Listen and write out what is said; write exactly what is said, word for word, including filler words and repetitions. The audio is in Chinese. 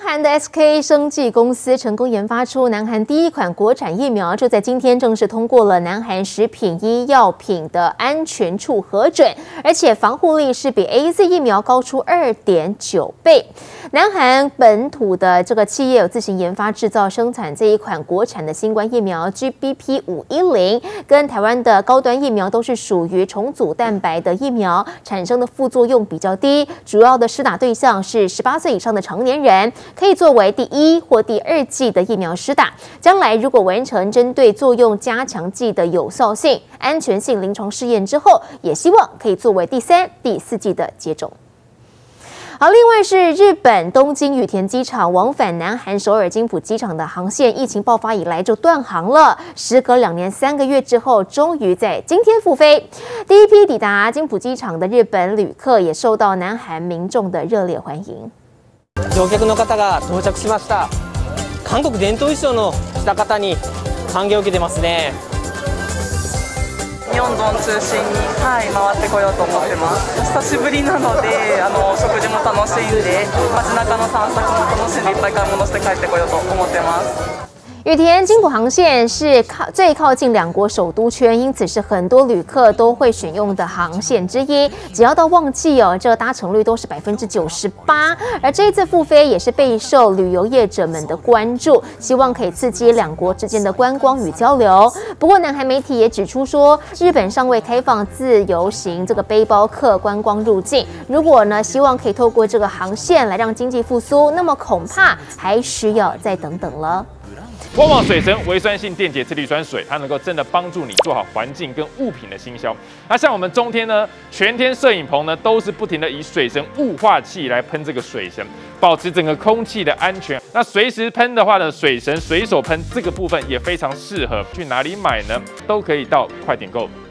韩的 S K 生技公司成功研发出南韩第一款国产疫苗，就在今天正式通过了南韩食品医药品的安全处核准，而且防护力是比 A Z 疫苗高出 二点九倍。南韩本土的这个企业有自行研发制造生产这一款国产的新冠疫苗 G B P 五一零，跟台湾的高端疫苗都是属于重组蛋白的疫苗，产生的副作用比较低，主要的施打对象是十八岁以上的成年人，可以作为第一或第二剂的疫苗施打。将来如果完成针对作用加强剂的有效性、安全性临床试验之后，也希望可以作为第三、第四剂的接种。好，另外是日本东京羽田机场往返南韩首尔金浦机场的航线，疫情爆发以来就断航了。时隔两年三个月之后，终于在今天复飞。第一批抵达金浦机场的日本旅客也受到南韩民众的热烈欢迎。 乗客の方が到着しました。韓国伝統衣装の着た方に歓迎を受けてますね。 ミョンドン中心に、はい、回ってこようと思ってます。久しぶりなので、あの食事も楽しんで、街中の散策も楽しんで、いっぱい買い物して帰ってこようと思ってます。 羽田金浦航线是靠最靠近两国首都圈，因此是很多旅客都会选用的航线之一。只要到旺季哦，这个搭乘率都是百分之九十八。而这一次复飞也是备受旅游业者们的关注，希望可以刺激两国之间的观光与交流。不过，南韩媒体也指出说，日本尚未开放自由行这个背包客观光入境。如果呢，希望可以透过这个航线来让经济复苏，那么恐怕还需要再等等了。 旺旺水神微酸性电解次氯酸水，它能够真的帮助你做好环境跟物品的行销。那像我们中天呢，全天摄影棚呢都是不停的以水神雾化器来喷这个水神，保持整个空气的安全。那随时喷的话呢，水神随手喷这个部分也非常适合。去哪里买呢？都可以到快点购。